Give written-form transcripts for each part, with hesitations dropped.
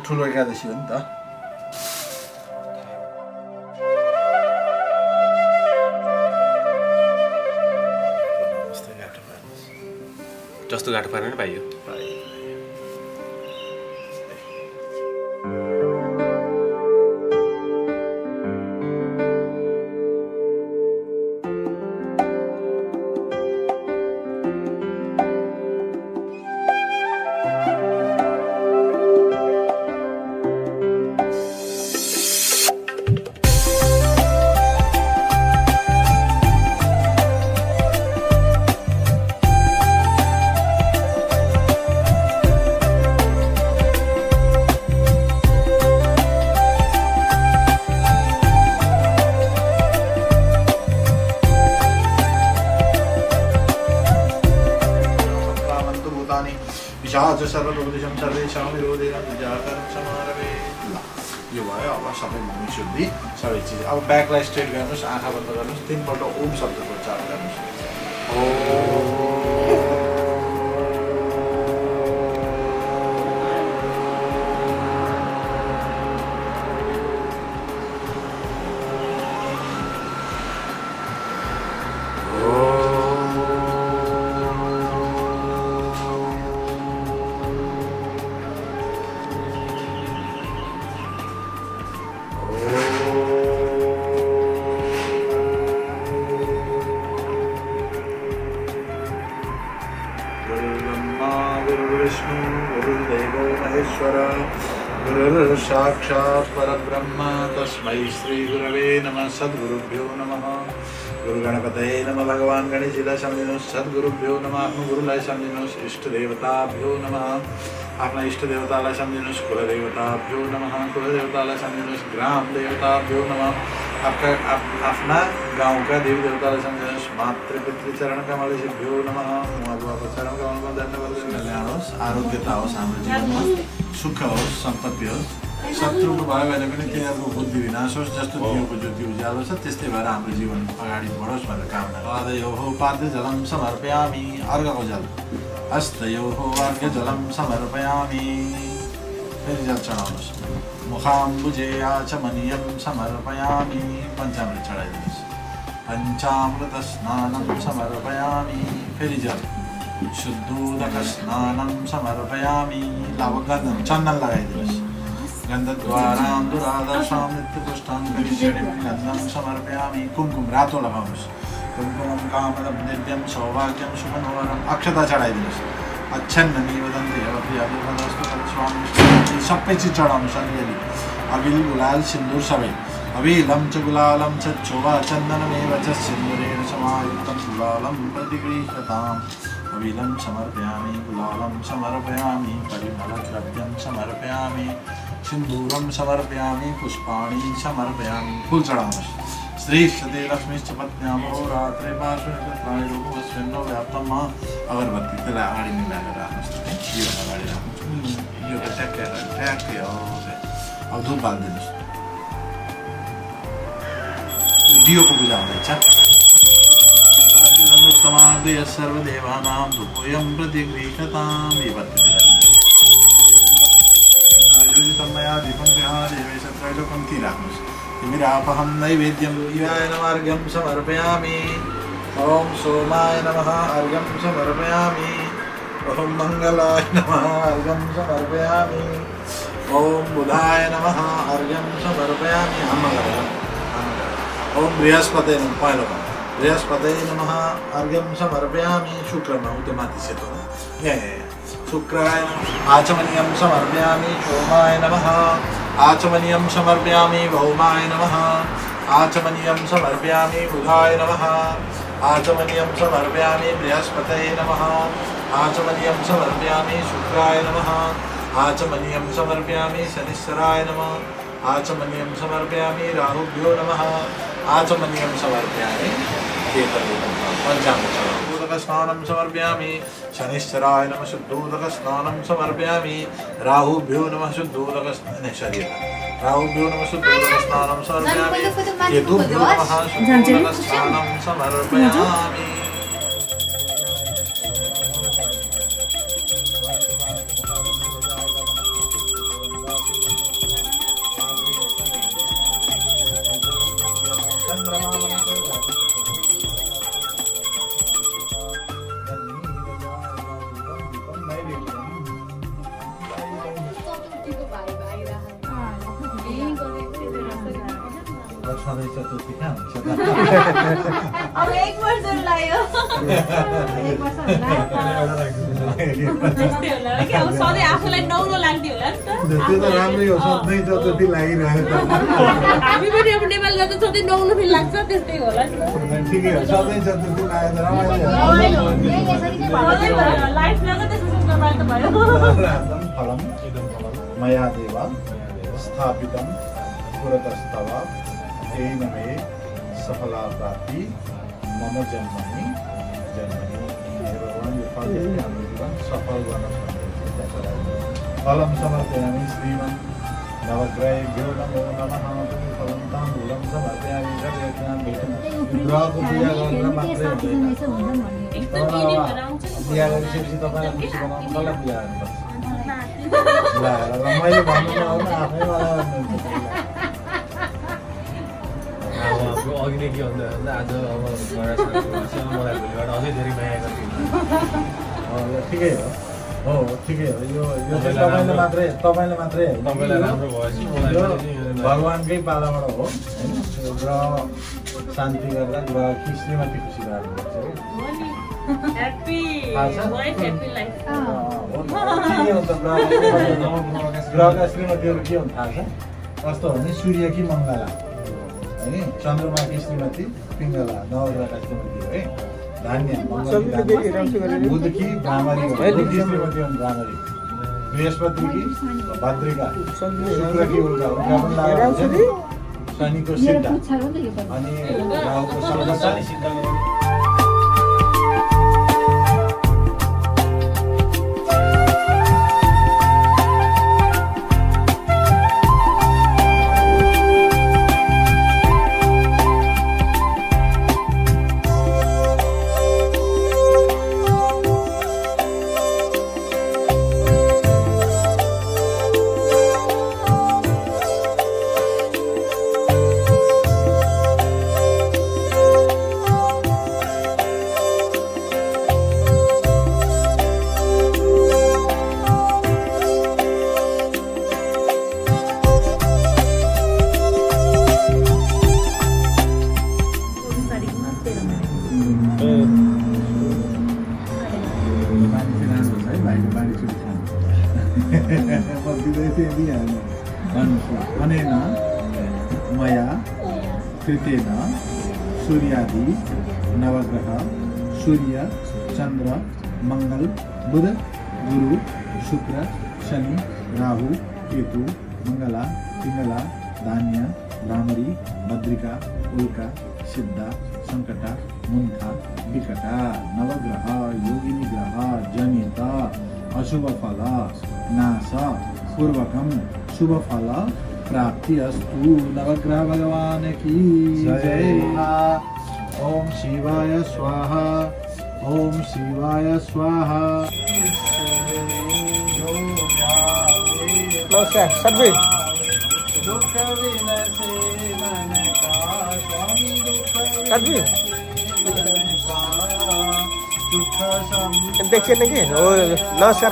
ठुलो एकादशी हो नि त। जस्तो गाठो पारेर नि पाइयो। विशाच सर्वभूतिशं सर्वेषां विरोधेन विजाकरं समारभे। ल यो भयो। अब सबै भूमि शुद्धि सबै चिज। अब ब्याकलाई स्ट्रेट गर्नुहोस्, आँखा बन्द गर्नुहोस्, 3 पल्ट ओम शब्दको उच्चारण गर्नुहोस्। साक्षात् परब्रह्म तस्मै श्री गुरवे नमः। सद्गुरुभ्यो नमः। गुरु गणपतये नमः। भगवान गणेशजीलाई सम्झिनुहोस्। सद्गुरुभ्यो नमः। आफ्नो गुरुलाई सम्झिनुहोस्। इष्ट देवताभ्यो नमः। आफ्ना इष्ट देवतालाई सम्झिनुहोस्। कुलदेवताभ्यो नमः। कुलदेवतालाई सम्झिनुहोस्। ग्राम देवताभ्यो नमः। आफ्ना गाउँका देवी देवतालाई सम्झिनुहोस्। मातृपितृ चरण कमलेभ्यो नमः। उहाँको चरण कमलमा धन्यवाद ल्याउनुहोस्। आरोग्यता होस् हाम्रो जीवनमा, सुख होस्, सम्पत्ति होस्। शत्रुको भयो भने पनि तिनीहरूको बुद्धि विनाश होस्। जस्तो दियोको ज्योति उज्यालो छ त्यस्तै भएर हाम्रो जीवन अगाडि बढोस् भनेर कामना गर्छु। पादयोः पाद्यजलं समर्पयामि। अर्घको जल। हस्तयोः अर्घ्यजलं समर्पयामि। फेरि जल चढाउनुहोस्। मुखाम्बुजे आचमनीयं समर्पयामि। पञ्चामृत चढाइदिनुहोस्। पञ्चामृत स्नानं समर्पयामि। फेरि जल। शुद्धोदक स्नानं समर्पयामि। अब गन्धम चन्दन लगाइदिनुहोस्। गन्धद्वारां दुरादर्शां नित्यपुष्टां गन्धं समर्पयामि। कुमकुम रातो लगाउनुहोस्। कुमकुमं कामदं दिव्यं सौभाग्यं शुभनवरम्। अक्षता चढाइदिनुहोस्। अच्छन्नमी वदन्ति अभिवदस्तु स्वामी। सबै चिज चढाउनुहोस् अलिअलि। अबिल गुलाल सिन्दुर सबै। अबिलं च गुलालं च शोभा चन्दनमेव च सिन्दुरेण समायुक्तं गुलालं प्रतिगृह्यताम्। अबिलं समर्पयामि। गुलालं समर्पयामि। परिमलद्रव्यं समर्पयामि। सिन्दूरं समर्पयामि। पुष्पाणि समर्पयामि। फूल चढाउनुहोस्। श्री सती लक्ष्मीश्च पत्न्यामो रात्रे पार्श्वस्मिन्नो व्याप्तम्। अगरबत्ती त्यसलाई अगाडि मिलाएर राख्नुहोस्। यो अगाडि राख्नुहोस्। यो ट्याक्कै हो। अब धुप हालिदिनुहोस्। दियोको पूजा हुँदैछ। समाग्रय सर्वदेवानां धूपोऽयं प्रतिगृह्यताम्। यो बत्ती मया दीपं गृहाण देवेश त्रैलोक्यं राख्नुहोस्। तिमिरापहं नैवेद्यं दिवाय नमः अर्घ्यं समर्पयामि। ओम सोमाय नमः अर्घ्यं समर्पयामि। ओम मंगलाय नमः अर्घ्यं समर्पयामि। ओम बुधाय नमः अर्घ्यं समर्पयामि। ओम बृहस्पतये नमः। पहिलो बृहस्पतये नमः अर्घ्यं समर्पयामि। शुक्रमा उते माथि सेतो शुक्राय आचमनीयं समर्पयामि। सोमाय नमः आचमनीयं समर्पयामि। भौमाय नमः आचमनीयं समर्पयामि। बुधाय नमः आचमनीयं समर्पयामि। बृहस्पतये नमः आचमनीयं समर्पयामि। शुक्राय नमः आचमनीयं समर्पयामि। शनिश्चराय नमः आचमनीयं समर्पयामि। राहुभ्यो नमः आचमनीयं समर्पयामि। पंचामृत स्नानं समर्पयामि। शनिश्चराय नमः शुद्धोदक स्नानं समर्पयामि। राहुभ्यो नमः शुद्धोदक राहुभ्यो नमः शुद्धोदक स्नानं समर्पयामि। केतुभ्यो नमः शुद्धोदक स्नानं समर्पयामि। सधैँ चतुर्थी कहाँ हुन्छ त? अब 1 वर्ष लाग्यो। 1 वर्ष होला। त्यस्तै होला कि अब सधैँ आफूलाई नौलो लाग्ने होला नि त। त्यो त राम्रै हो, सधैँ चतुर्थी लागिरहेको छ। हामी पनि अब नेपाल जाँदा सधैँ नौलो फिल लाग्छ, त्यस्तै होला नि त। ठिकै हो, सधैँ चतुर्थी लागेर रमाइलो लाइफ लाग्यो त्यसपछि रमाइलो त भयो। फलम मया देव स्थापितं पुरतस्तव तेन मे सफला प्राप्ति मम जन्मनि हे भगवान् यो फल चाहिँ हाम्रो जीवन सफल गर्न सक्नुहुन्छ। फलम समर्पयामि श्रीमन् नवग्रहेभ्यो नमो नमः। फलम ताम्बूलं समर्पयामि सर्वेभ्यां ग्रहको पूजा गरेर मात्रै बिहा गरिसकेपछि तपाईँलाई खुसी बनाउनु कसलाई बिहा गर्नुपर्छ? ल मैले भन्नु नआउनु आफै मलाई भन्नुहुन्छ। अब अघि नै के भन्दा आज अब मलाई भोलिबाट अझै धेरै माया गर्छु। ठिकै हो, हो ठिकै हो। यो चाहिँ तपाईँले मात्रै तपाईँलाई राम्रो भएपछि भगवान्कै पालाबाट हो होइन। ग्रह शान्ति गर्दा ग्रहकी श्रीमती खुसी राख्नुपर्छ कि ह्याप्पी वाइफ ह्याप्पी लाइफ। ग्रहका श्रीमतीहरू के हुन् थाहा छ? कस्तो भने सूर्यकी मङ्गला होइन, चन्द्रमाकी श्रीमती पिङ्गला नवग्रहका श्रीमती हो है। धान्य बुधकी भ्रामरी हो, बुधकी श्रीमती हुन् भ्रामरी। बृहस्पतिकी भद्रिका, शुक्रकी उल्का पनि लागेको हुन्छ नि। शनिको सिद्धा अनि राहुको सङ्गता। अनेन मया कृतेन सूर्यादि नवग्रह सूर्य चंद्र मंगल बुध गुरु शुक्र शनि राहु केतु मंगला पिंगला धान्य भ्रामरी भद्रिका उल्का सिद्धा संकटा मुंठा विकटा नवग्रह योगिनी ग्रह जनित अशुभ फल नाश पूर्वकम शुभ फल प्राप्ति अस्तु। नवग्रह भगवान की जय। ओम शिवाय स्वाहा, ओम शिवाय स्वाहा। नमस्कार सभी। देखिए नहीं नमस्कार।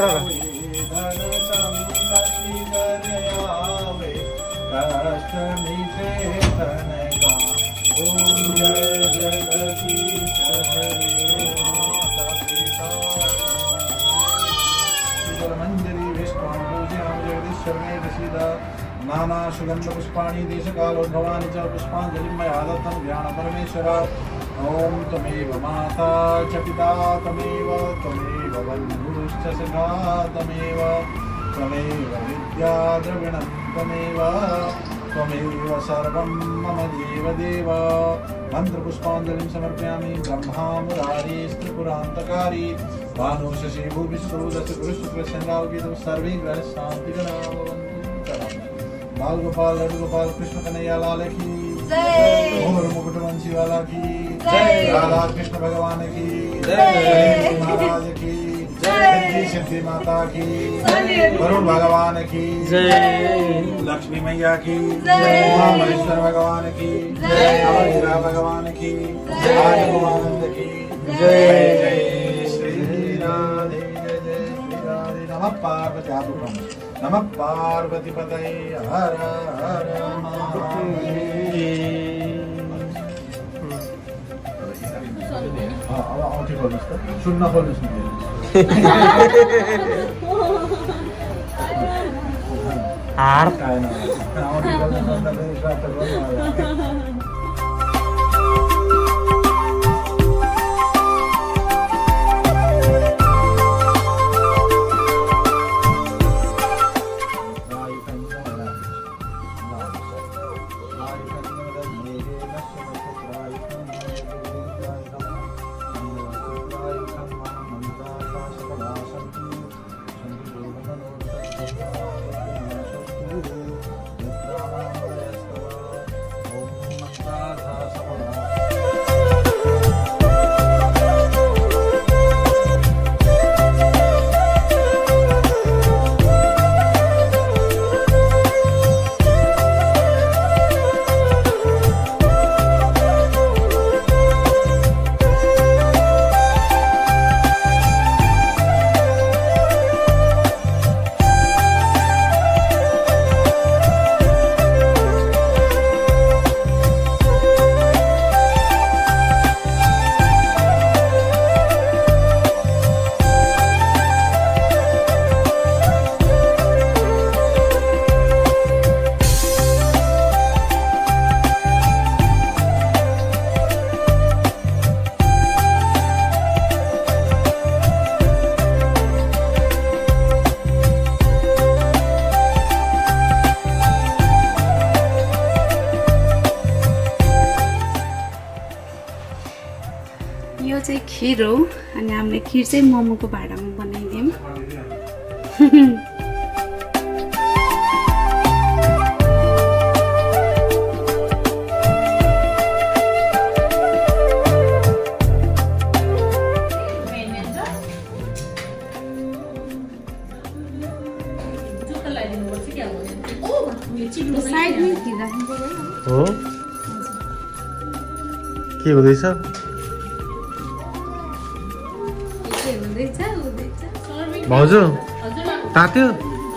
नाना सुगंध पुष्पाणि देशकालोद्भवानि च पुष्पाञ्जलिं मया दत्तं ध्यान परमेश्वर। ओम त्वमेव माता च पिता त्वमेव बन्धुश्च सखा त्वमेव विद्या द्रविणं त्वमेव सर्वं मम देवदेव। मंत्रपुष्पाञ्जलिं समर्पयामि। ब्रह्मा मुरारी त्रिपुरान्तकारी भानु शशि भूविष्णु दश गुरु शुक्र शनिराहुकेतु सर्वे ग्रह शान्तिकरा भवन्तु। बाल गोपाल लड्डू गोपाल कृष्ण कन्हैया लाल की जय। घोर मुकुट वंशी वाला की जय। राधा कृष्ण भगवान की जय। महाराज की जय। सिद्धि माता की जय। वरुण भगवान की जय। लक्ष्मी मैया की जय। महेश्वर भगवान की जय। हीरा भगवान की जय। आनंद की जय। जय श्री राधे जय जय श्री राधे। नमः पार्वती नमः पार्वती पतये हर हर महादेव। पछि खोल्नुहोस् त सुन्न खोल्नुहोस् न हार यो चाहिँ खिर हो अनि हामीले खिर चाहिँ मोमोको भाँडामा बनाइदियौँ। साइडमै खिर राख्नु पर्यो हो के हुँदैछ भाउजू तात्यो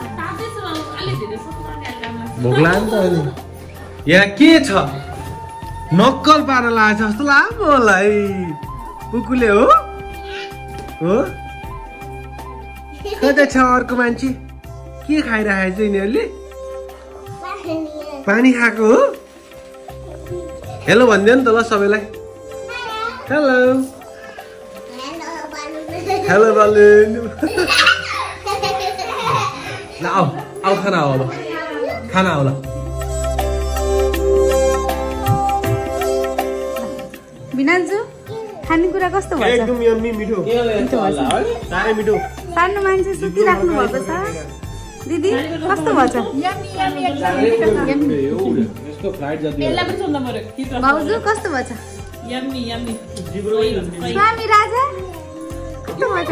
भोक लाग्यो नि त अहिले यहाँ के छ नक्कल पारेर लागेछ जस्तो लाग्यो मलाई कुकुले हो कतै छ अर्को मान्छे के खाइरहेको छ यिनीहरूले पानी खाएको हो हेलो भनिदियो नि त ल सबैलाई हेलो हेलो बालुन ल आऊ आऊ खाना हो अब खाना हो ल बिनाजु खानेकुरा कस्तो भन्छ एकदम यम्मी मिठो साह्रै मिठो सानो मान्छे सुतिराख्नु भएको छ दिदी कस्तो भन्छ भाउजू कस्तो भन्छ स्वामी राजा कस्तो भन्छ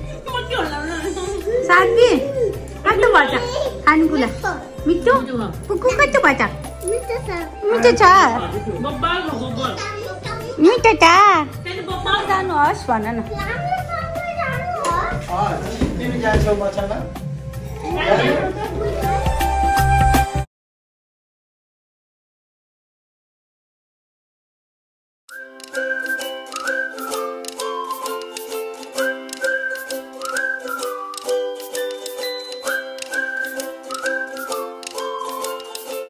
साथी कस्तो भन्छ खानेकुरा मिठो कुकु कस्तो भन्छ मिठो छ मिठो छ जानुहोस् भन न तिमी जान्छौ मछामा